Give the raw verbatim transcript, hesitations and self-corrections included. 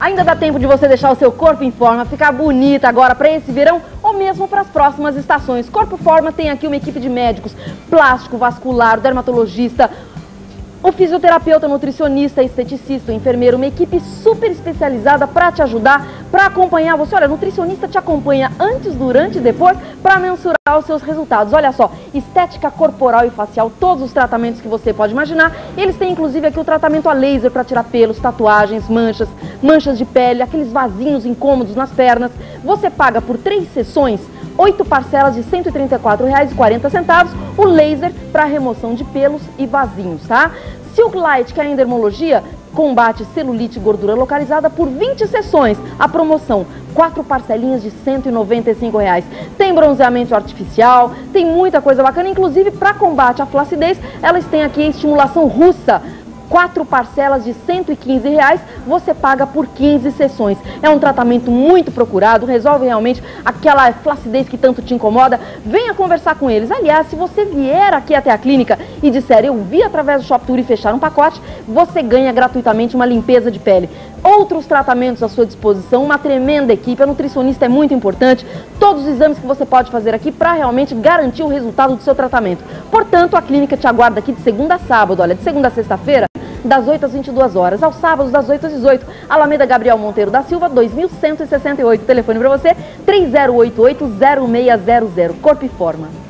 Ainda dá tempo de você deixar o seu corpo em forma, ficar bonita agora para esse verão ou mesmo para as próximas estações. Corpo Forma tem aqui uma equipe de médicos, plástico, vascular, dermatologista, o fisioterapeuta, nutricionista, esteticista, o enfermeiro, uma equipe super especializada para te ajudar, para acompanhar você. Olha, nutricionista te acompanha antes, durante e depois para mensurar os seus resultados. Olha só, estética corporal e facial, todos os tratamentos que você pode imaginar. Eles têm inclusive aqui o tratamento a laser para tirar pelos, tatuagens, manchas, manchas de pele, aqueles vasinhos incômodos nas pernas. Você paga por três sessões, oito parcelas de cento e trinta e quatro reais e quarenta centavos, o laser para remoção de pelos e vasinhos, tá? Silk Light, que é a endermologia, combate celulite e gordura localizada por vinte sessões. A promoção, quatro parcelinhas de cento e noventa e cinco reais. Tem bronzeamento artificial, tem muita coisa bacana, inclusive para combate à flacidez, elas têm aqui a estimulação russa. Quatro parcelas de cento e quinze reais, você paga por quinze sessões. É um tratamento muito procurado, resolve realmente aquela flacidez que tanto te incomoda. Venha conversar com eles. Aliás, se você vier aqui até a clínica e disser, eu vi através do Shop Tour e fechar um pacote, você ganha gratuitamente uma limpeza de pele. Outros tratamentos à sua disposição, uma tremenda equipe, a nutricionista é muito importante, todos os exames que você pode fazer aqui para realmente garantir o resultado do seu tratamento. Portanto, a clínica te aguarda aqui de segunda a sábado, olha, de segunda a sexta-feira, das oito às vinte e duas horas, aos sábados das oito às dezoito. Alameda Gabriel Monteiro da Silva, dois mil cento e sessenta e oito. Telefone para você, três zero oito oito, zero seis zero zero. Corpo e Forma.